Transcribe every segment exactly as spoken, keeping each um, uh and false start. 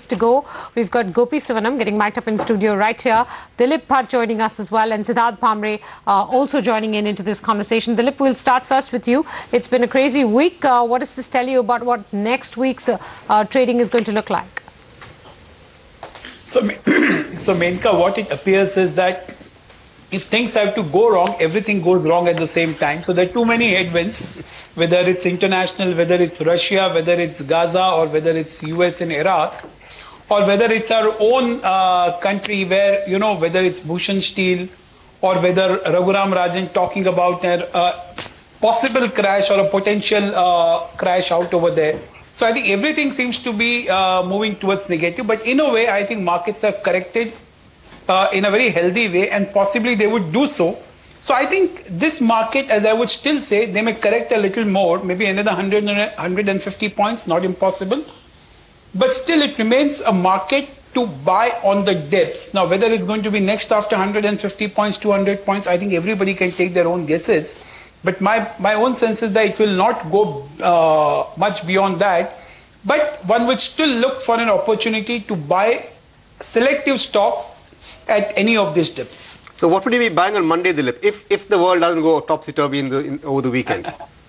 to go. We've got Gopi Sivanam getting mic'd up in studio right here. Dilip Bhatt joining us as well, and Siddharth Bhamre uh, also joining in into this conversation. Dilip, we'll start first with you. It's been a crazy week. Uh, what does this tell you about what next week's uh, uh, trading is going to look like? So, so Menka, what it appears is that if things have to go wrong, everything goes wrong at the same time. So there are too many headwinds, whether it's international, whether it's Russia, whether it's Gaza, or whether it's U S and Iraq, or whether it's our own uh, country where, you know, whether it's Bhushan Steel, or whether Raghuram Rajan talking about a uh, possible crash or a potential uh, crash out over there. So I think everything seems to be uh, moving towards negative, but in a way, I think markets have corrected Uh, in a very healthy way, and possibly they would do so. So I think this market, as I would still say, they may correct a little more, maybe another one hundred, one hundred fifty points, not impossible. But still it remains a market to buy on the dips. Now, whether it's going to be next after one hundred fifty points, two hundred points, I think everybody can take their own guesses. But my, my own sense is that it will not go uh, much beyond that. But one would still look for an opportunity to buy selective stocks at any of these dips. So what would you be buying on Monday, Dilip, if if the world doesn't go topsy-turvy in the in, over the weekend?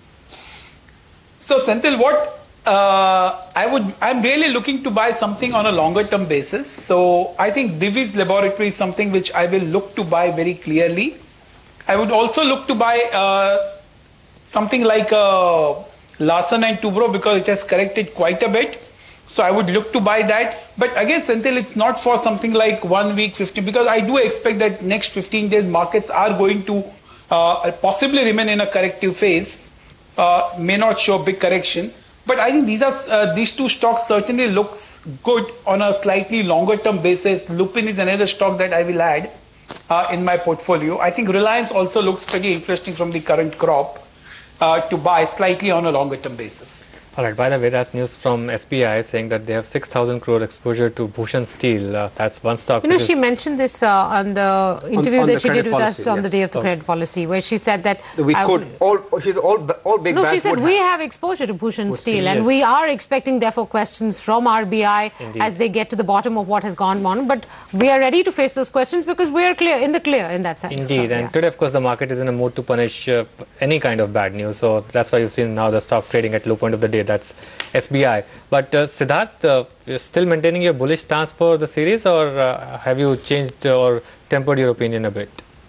So Senthil, what uh, I would, I'm really looking to buy something on a longer term basis. So I think Divi's Laboratory is something which I will look to buy very clearly. I would also look to buy uh, something like uh, Larsen and Toubro because it has corrected quite a bit. So I would look to buy that. But again, Senthil, it's not for something like one week, fifteen, because I do expect that next fifteen days markets are going to uh, possibly remain in a corrective phase, uh, may not show big correction. But I think these are uh, these two stocks certainly looks good on a slightly longer term basis. Lupin is another stock that I will add uh, in my portfolio. I think Reliance also looks pretty interesting from the current crop uh, to buy slightly on a longer term basis. All right. By the way, that's news from S B I saying that they have six thousand crore exposure to Bhushan Steel. Uh, that's one stock. You know, she mentioned this uh, on the interview on, on that she did with policy, us on yes. the day of the so, credit policy, where she said that we I could all, she's all, all big no, banks she said would we have. have exposure to Bhushan Bhushan, Steel, and yes. we are expecting, therefore, questions from R B I Indeed. as they get to the bottom of what has gone on. But we are ready to face those questions because we are clear in the clear in that sense. Indeed, so, and yeah. today, of course, the market is in a mood to punish uh, any kind of bad news. So that's why you've seen now the stock trading at low point of the day. That's S B I. But uh, Siddharth, uh, you're still maintaining your bullish stance for the series, or uh, have you changed or tempered your opinion a bit?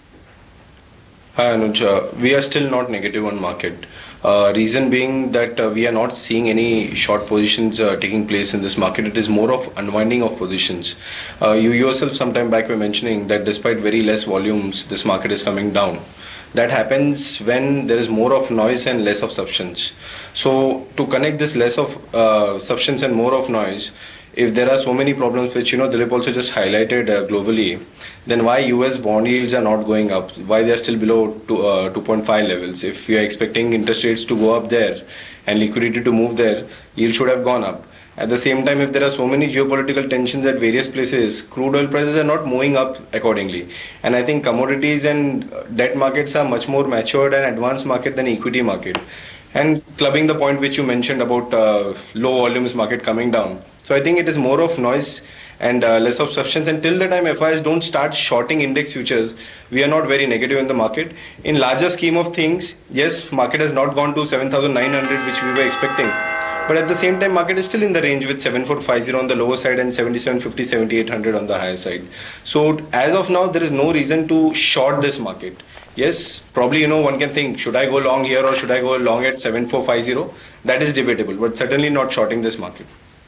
Hi Anuj, uh, we are still not negative on market. Uh, reason being that uh, we are not seeing any short positions uh, taking place in this market. It is more of unwinding of positions. Uh, you yourself sometime back were mentioning that despite very less volumes, this market is coming down. That happens when there is more of noise and less of substance. So to connect this less of uh, substance and more of noise, if there are so many problems which, you know, Dilip also just highlighted uh, globally, then why U S bond yields are not going up? Why they are still below two, uh, two point five levels? If we are expecting interest rates to go up there and liquidity to move there, yield should have gone up. At the same time, if there are so many geopolitical tensions at various places, crude oil prices are not moving up accordingly. And I think commodities and debt markets are much more matured and advanced market than equity market. And clubbing the point which you mentioned about uh, low volumes market coming down. So I think it is more of noise and uh, less of substance. Until the time F I Is don't start shorting index futures, we are not very negative in the market. In larger scheme of things, yes, market has not gone to seven thousand nine hundred, which we were expecting. But at the same time, market is still in the range with seven four five zero on the lower side and seventy-seven fifty, seventy-eight hundred on the higher side. So as of now, there is no reason to short this market. Yes, probably, you know, one can think, should I go long here or should I go long at seven four five zero? That is debatable, but certainly not shorting this market.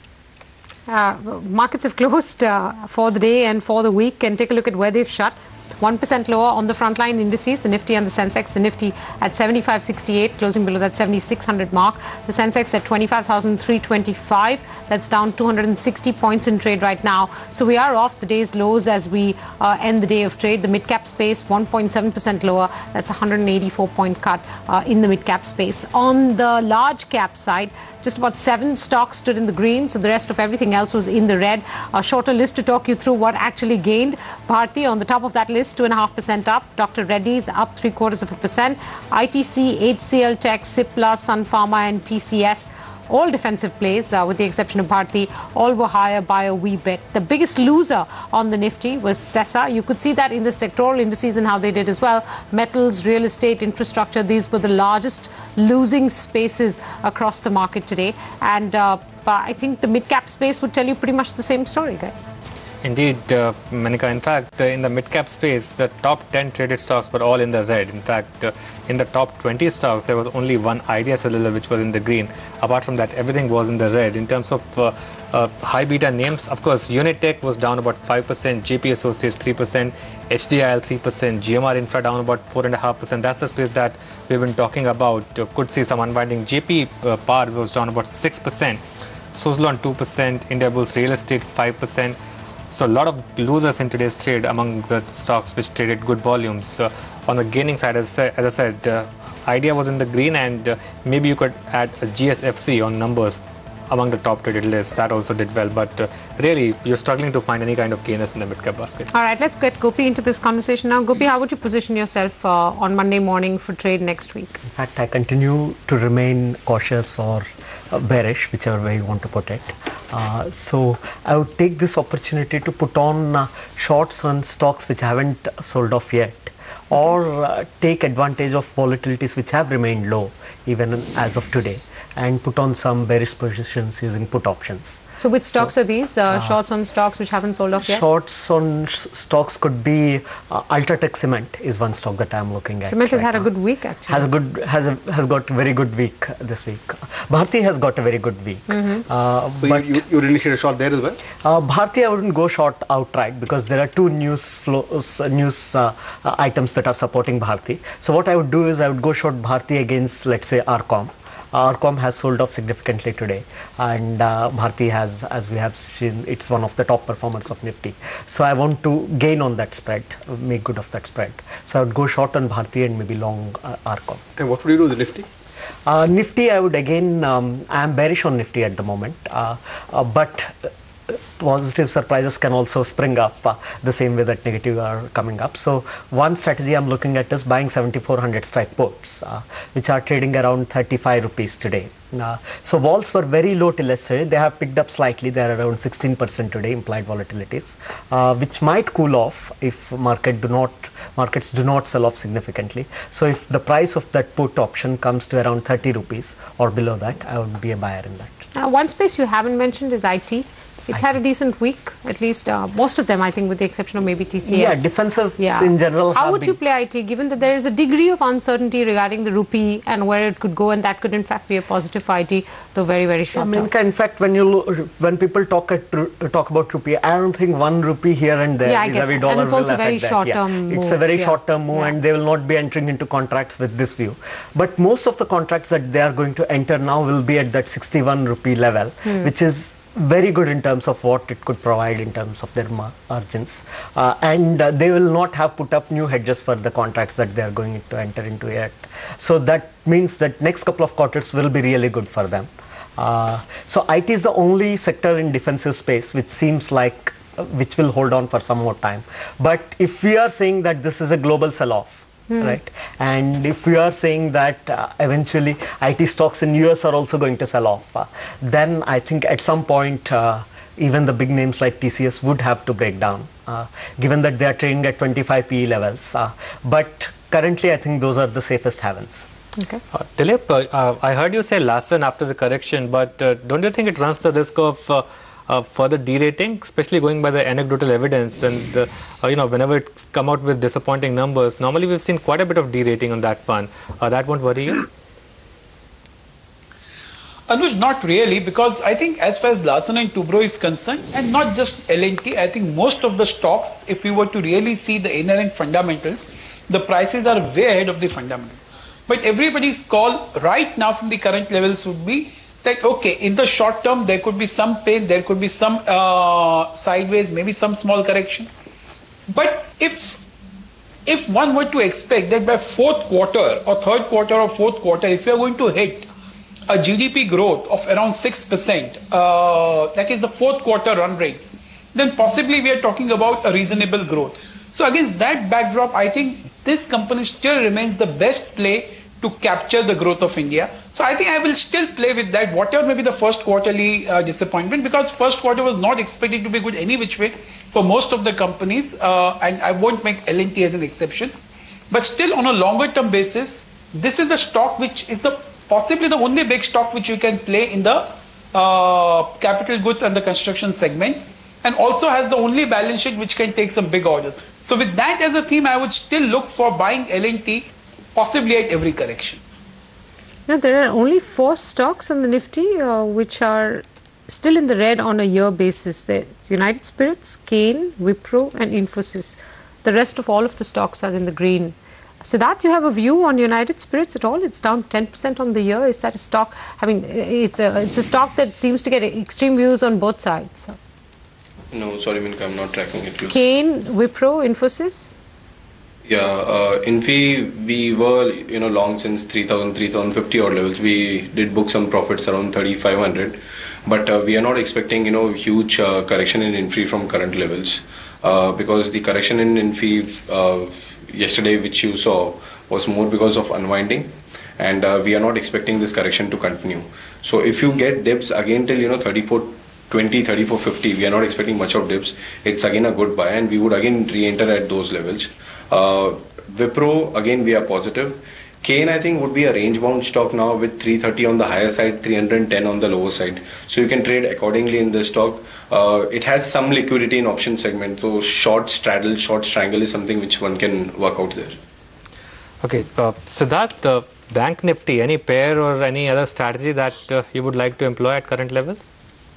Uh, markets have closed uh, for the day and for the week, and take a look at where they've shut. one percent lower on the frontline indices, the Nifty and the Sensex. The Nifty at seventy-five sixty-eight, closing below that seventy-six hundred mark. The Sensex at twenty-five thousand three hundred twenty-five. That's down two hundred sixty points in trade right now. So we are off the day's lows as we uh, end the day of trade. The mid-cap space, one point seven percent lower. That's a one hundred eighty-four point cut uh, in the mid-cap space. On the large cap side, just about seven stocks stood in the green, so the rest of everything else was in the red. A shorter list to talk you through what actually gained. Bharti on the top of that list, two point five percent up. Doctor Reddy's up three quarters of a percent. I T C, H C L Tech, Cipla, Sun Pharma and T C S all defensive plays, uh, with the exception of Bharti, all were higher by a wee bit. The biggest loser on the Nifty was S E S A. You could see that in the sectoral indices and how they did as well. Metals, real estate, infrastructure, these were the largest losing spaces across the market today. And uh, I think the mid-cap space would tell you pretty much the same story, guys. Indeed, uh, Manika. In fact, uh, in the mid-cap space, the top ten traded stocks were all in the red. In fact, uh, in the top twenty stocks, there was only one Idea Cellular which was in the green. Apart from that, everything was in the red. In terms of uh, uh, high beta names, of course, Unitech was down about five percent, J P Associates three percent, H D I L three percent, G M R Infra down about four point five percent. That's the space that we've been talking about. Uh, could see some unwinding. J P uh, Power was down about six percent, Suzlon two percent, Indiabulls Real Estate five percent. So a lot of losers in today's trade among the stocks which traded good volumes. Uh, on the gaining side, as, as I said, uh, Idea was in the green, and uh, maybe you could add a G S F C on numbers among the top traded lists. That also did well, but uh, really you're struggling to find any kind of gainers in the mid-cap basket. All right, let's get Gopi into this conversation now. Gopi, how would you position yourself uh, on Monday morning for trade next week? In fact, I continue to remain cautious or uh, bearish, whichever way you want to put it. Uh, so I would take this opportunity to put on uh, shorts on stocks which haven't sold off yet, or uh, take advantage of volatilities which have remained low even as of today, and put on some bearish positions using put options. So which stocks so, are these? Uh, uh, shorts on stocks which haven't sold off yet? Shorts on sh stocks could be uh, Ultratech Cement is one stock that I'm looking at. Cement has right had now. a good week actually. Has a good has a, has got a very good week this week. Bharti has got a very good week. Mm-hmm. uh, so you, you, you would initiate a short there as well? Uh, Bharti, I wouldn't go short outright because there are two news flows, uh, news uh, uh, items that are supporting Bharti. So what I would do is I would go short Bharti against, let's say, Arcom. Arcom has sold off significantly today, and uh, Bharti has, as we have seen, it's one of the top performers of Nifty. So I want to gain on that spread, make good of that spread. So I would go short on Bharti and maybe long uh, Arcom. And what would you do with the Nifty? Uh, Nifty, I would again, um, I am bearish on Nifty at the moment, uh, uh, but positive surprises can also spring up uh, the same way that negative are coming up. So one strategy I'm looking at is buying seventy-four hundred strike puts, uh, which are trading around thirty-five rupees today. Uh, so vols were very low till yesterday. They have picked up slightly. They are around sixteen percent today, implied volatilities, uh, which might cool off if market do not markets do not sell off significantly. So if the price of that put option comes to around thirty rupees or below that, I would be a buyer in that. Uh, one space you haven't mentioned is I T. It's I had a decent week, at least uh, most of them, I think, with the exception of maybe T C S. Yeah, defensive yeah. in general. How have would you been- play I T, given that there is a degree of uncertainty regarding the rupee and where it could go, and that could in fact be a positive for I T, though very, very short I term? mean, in fact, when you lo- when people talk at, talk about rupee, I don't think one rupee here and there Yeah, I is get every that. dollar And it's will also very affect that. short-term Yeah. It's a moves, very yeah. short-term move, Yeah. and they will not be entering into contracts with this view. But most of the contracts that they are going to enter now will be at that sixty-one rupee level, Hmm. which is very good in terms of what it could provide in terms of their margins, uh, and uh, they will not have put up new hedges for the contracts that they are going to enter into yet. So that means that next couple of quarters will be really good for them. Uh, so I T is the only sector in defensive space which seems like uh, which will hold on for some more time. But if we are saying that this is a global sell-off, Hmm. right? And if we are saying that uh, eventually I T stocks in U S are also going to sell off, uh, then I think at some point uh, even the big names like T C S would have to break down, uh, given that they are trading at twenty-five P E levels. Uh, but currently, I think those are the safest havens. Okay. Uh, Dilip, uh, uh, I heard you say Larsen after the correction, but uh, don't you think it runs the risk of uh, Uh, further derating, especially going by the anecdotal evidence, and uh, uh, you know, whenever it's come out with disappointing numbers, normally we've seen quite a bit of derating on that one. Uh, that won't worry you? Anuj, not really, because I think as far as Larsen and Toubro is concerned, and not just L and T, I think most of the stocks, if we were to really see the inherent fundamentals, the prices are way ahead of the fundamentals. But everybody's call right now from the current levels would be that, okay, in the short term, there could be some pain, there could be some uh, sideways, maybe some small correction. But if if one were to expect that by fourth quarter or third quarter or fourth quarter, if you are going to hit a G D P growth of around six percent, uh, that is the fourth quarter run rate, then possibly we are talking about a reasonable growth. So against that backdrop, I think this company still remains the best play to capture the growth of India. So I think I will still play with that, whatever may be the first quarterly uh, disappointment, because first quarter was not expected to be good any which way for most of the companies, uh, and I won't make L and T as an exception. But still, on a longer term basis, this is the stock which is the possibly the only big stock which you can play in the uh, capital goods and the construction segment, and also has the only balance sheet which can take some big orders. So with that as a theme, I would still look for buying L and T, possibly at every correction. Now, there are only four stocks on the Nifty uh, which are still in the red on a year basis. There's United Spirits, Kane, Wipro and Infosys. The rest of all of the stocks are in the green. Siddharth, you have a view on United Spirits at all? It's down ten percent on the year. Is that a stock? I mean, it's a, it's a stock that seems to get extreme views on both sides. No, sorry, Minka, I'm not tracking it closely. Kane, Wipro, Infosys? Yeah, uh, Infi, we were, you know, long since three thousand, three thousand fifty odd levels. We did book some profits around thirty-five hundred, but uh, we are not expecting, you know, huge uh, correction in Infi from current levels, uh, because the correction in Infi uh, yesterday, which you saw, was more because of unwinding, and uh, we are not expecting this correction to continue. So if you get dips again till, you know, thirty-four twenty, thirty-four fifty, we are not expecting much of dips. It's again a good buy, and we would again re-enter at those levels. Uh, Wipro, again we are positive. Kane, I think, would be a range bound stock now with three thirty on the higher side, three ten on the lower side. So you can trade accordingly in this stock. Uh, it has some liquidity in option segment. So short straddle, short strangle is something which one can work out there. Okay, uh, Siddharth, uh, Bank Nifty, any pair or any other strategy that uh, you would like to employ at current levels?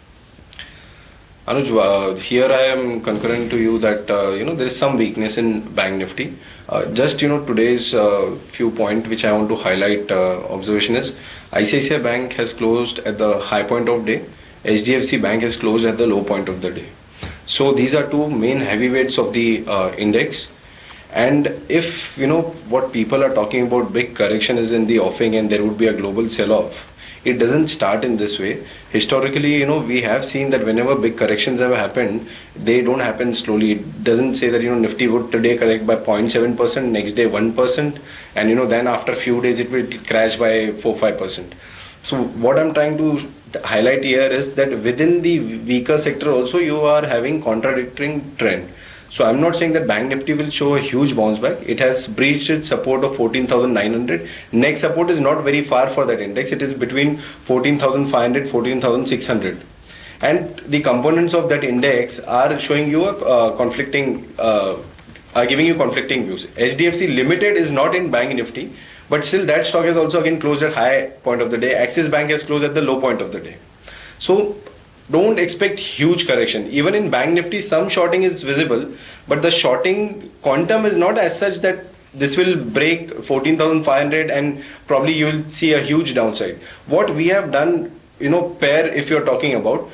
Anuj, uh, here I am concurrent to you that uh, you know there is some weakness in Bank Nifty. Uh, just you know today's uh, few point which I want to highlight uh, observation is I C I C I Bank has closed at the high point of day. H D F C Bank has closed at the low point of the day. So these are two main heavyweights of the uh, index. And if you know what people are talking about, big correction is in the offing and there would be a global sell-off. It doesn't start in this way. Historically, you know, we have seen that whenever big corrections have happened, they don't happen slowly. It doesn't say that, you know, Nifty would today correct by zero point seven percent, next day one percent, and, you know, then after a few days it will crash by four to five percent. So what I'm trying to highlight here is that within the weaker sector also you are having contradicting trend. So I'm not saying that Bank Nifty will show a huge bounce back. It has breached its support of fourteen thousand nine hundred. Next support is not very far for that index. It is between fourteen thousand five hundred, fourteen thousand six hundred. And the components of that index are showing you a uh, conflicting, uh, are giving you conflicting views. H D F C Limited is not in Bank Nifty, but still that stock has also again closed at high point of the day. Axis Bank has closed at the low point of the day. So don't expect huge correction. Even in Bank Nifty, some shorting is visible, but the shorting quantum is not as such that this will break fourteen thousand five hundred and probably you will see a huge downside. What we have done, you know, pair if you're talking about,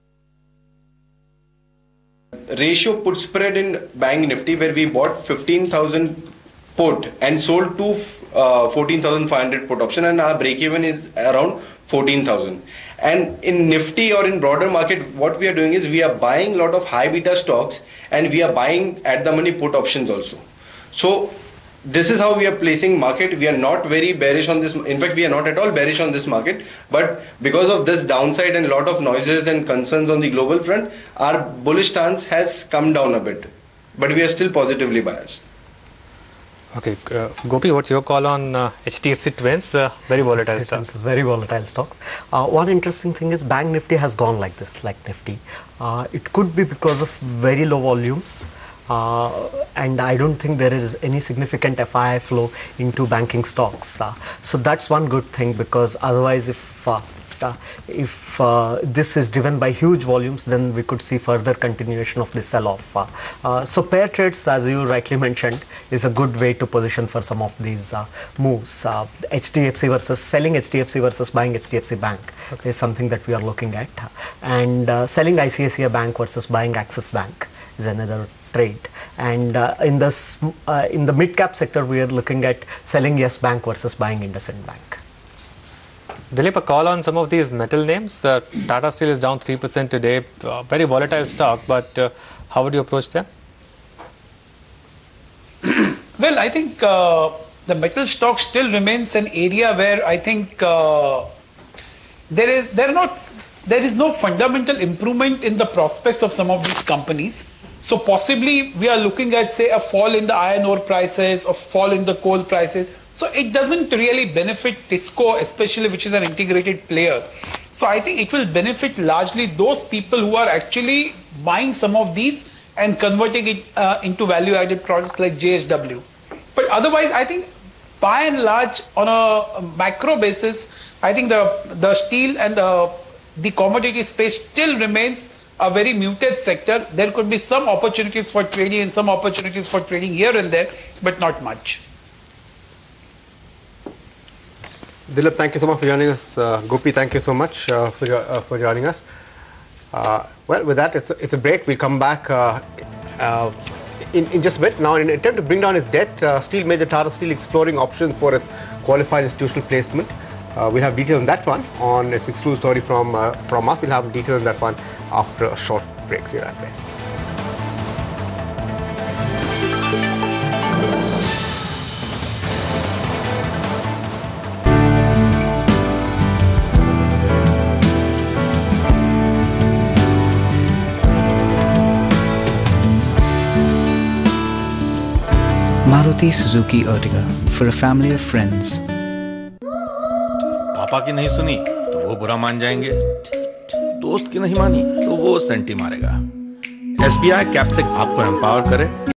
ratio put spread in Bank Nifty where we bought fifteen thousand put and sold to uh, fourteen thousand five hundred put option, and our break even is around fourteen thousand. And in Nifty or in broader market, what we are doing is we are buying a lot of high beta stocks and we are buying at the money put options also. So this is how we are placing market. We are not very bearish on this. In fact, we are not at all bearish on this market. But because of this downside and a lot of noises and concerns on the global front, our bullish stance has come down a bit. But we are still positively biased. Okay, uh, Gopi, what's your call on uh, H D F C Twins? Uh, very volatile stocks. Very volatile stocks. Uh, one interesting thing is Bank Nifty has gone like this, like Nifty. Uh, it could be because of very low volumes. Uh, and I don't think there is any significant F I I flow into banking stocks. Uh, so that's one good thing, because otherwise if uh, uh, if uh, this is driven by huge volumes, then we could see further continuation of this sell-off. Uh, uh, so pair trades, as you rightly mentioned, is a good way to position for some of these uh, moves. Uh, H D F C versus selling H D F C versus buying H D F C Bank okay. is something that we are looking at, and uh, selling I C I C I Bank versus buying Axis Bank is another trade. And uh, in the uh, in the mid cap sector, we are looking at selling Yes Bank versus buying IndusInd Bank. Dilip, a call on some of these metal names. Uh, Tata Steel is down three percent today. Uh, very volatile stock, but uh, how would you approach them? Well, I think uh, the the metal stock still remains an area where I think uh, there is there are not there is no fundamental improvement in the prospects of some of these companies. So possibly we are looking at, say, a fall in the iron ore prices or fall in the coal prices. So it doesn't really benefit Tisco, especially which is an integrated player. So I think it will benefit largely those people who are actually buying some of these and converting it uh, into value-added products like J S W. But otherwise, I think by and large, on a macro basis, I think the the steel and the the commodity space still remains a very muted sector. There could be some opportunities for trading and some opportunities for trading here and there, but not much. Dilip, thank you so much for joining us. Uh, Gopi, thank you so much uh, for, jo uh, for joining us. Uh, well, with that, it's a, it's a break. We'll come back uh, uh, in, in just a bit. Now, in an attempt to bring down its debt, uh, steel major Tata Steel exploring options for its qualified institutional placement. Uh, we'll have details on that one on its exclusive story from, uh, from us. We'll have details on that one after a short break. See you right there. Maruti Suzuki Ertiga for a family of friends. पापा की नहीं सुनी तो वो बुरा मान जाएंगे, दोस्त की नहीं मानी तो वो सेंटी मारेगा। एस बी आई कैप्सिक आपको एम्पावर करे।